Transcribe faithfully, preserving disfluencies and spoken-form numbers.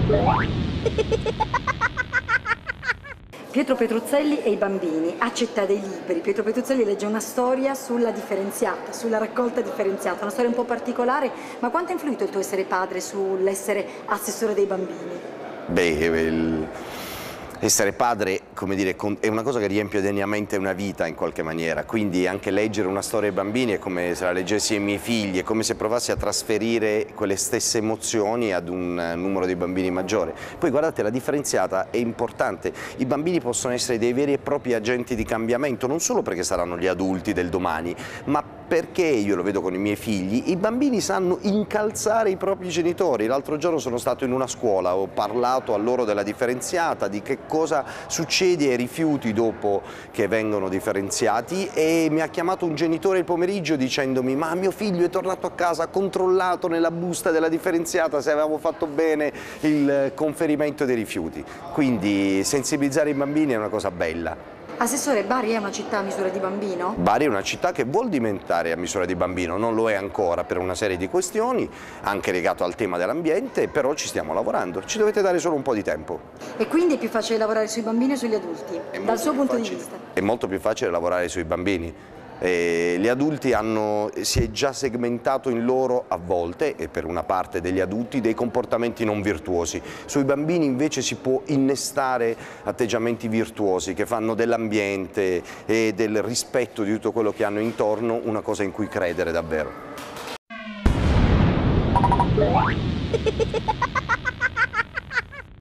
Pietro Petruzzelli e i bambini, a Città dei Libri. Pietro Petruzzelli legge una storia sulla differenziata, sulla raccolta differenziata, una storia un po' particolare, ma quanto ha influito il tuo essere padre sull'essere assessore dei bambini? Beh, il... essere padre, come dire, è una cosa che riempie degnamente una vita in qualche maniera, quindi anche leggere una storia ai bambini è come se la leggessi ai miei figli, è come se provassi a trasferire quelle stesse emozioni ad un numero di bambini maggiore. Poi guardate, la differenziata è importante, i bambini possono essere dei veri e propri agenti di cambiamento, non solo perché saranno gli adulti del domani, ma perché, io lo vedo con i miei figli, i bambini sanno incalzare i propri genitori. L'altro giorno sono stato in una scuola, ho parlato a loro della differenziata, di che cosa succede ai rifiuti dopo che vengono differenziati, e mi ha chiamato un genitore il pomeriggio dicendomi: ma mio figlio è tornato a casa, ha controllato nella busta della differenziata se avevamo fatto bene il conferimento dei rifiuti. Quindi sensibilizzare i bambini è una cosa bella. Assessore, Bari è una città a misura di bambino? Bari è una città che vuol diventare a misura di bambino, non lo è ancora per una serie di questioni, anche legato al tema dell'ambiente, però ci stiamo lavorando, ci dovete dare solo un po' di tempo. E quindi è più facile lavorare sui bambini o sugli adulti, dal suo punto facile, di vista? È molto più facile lavorare sui bambini. Eh, gli adulti hanno, si è già segmentato in loro a volte, e per una parte degli adulti, dei comportamenti non virtuosi. Sui bambini invece si può innestare atteggiamenti virtuosi che fanno dell'ambiente e del rispetto di tutto quello che hanno intorno una cosa in cui credere davvero.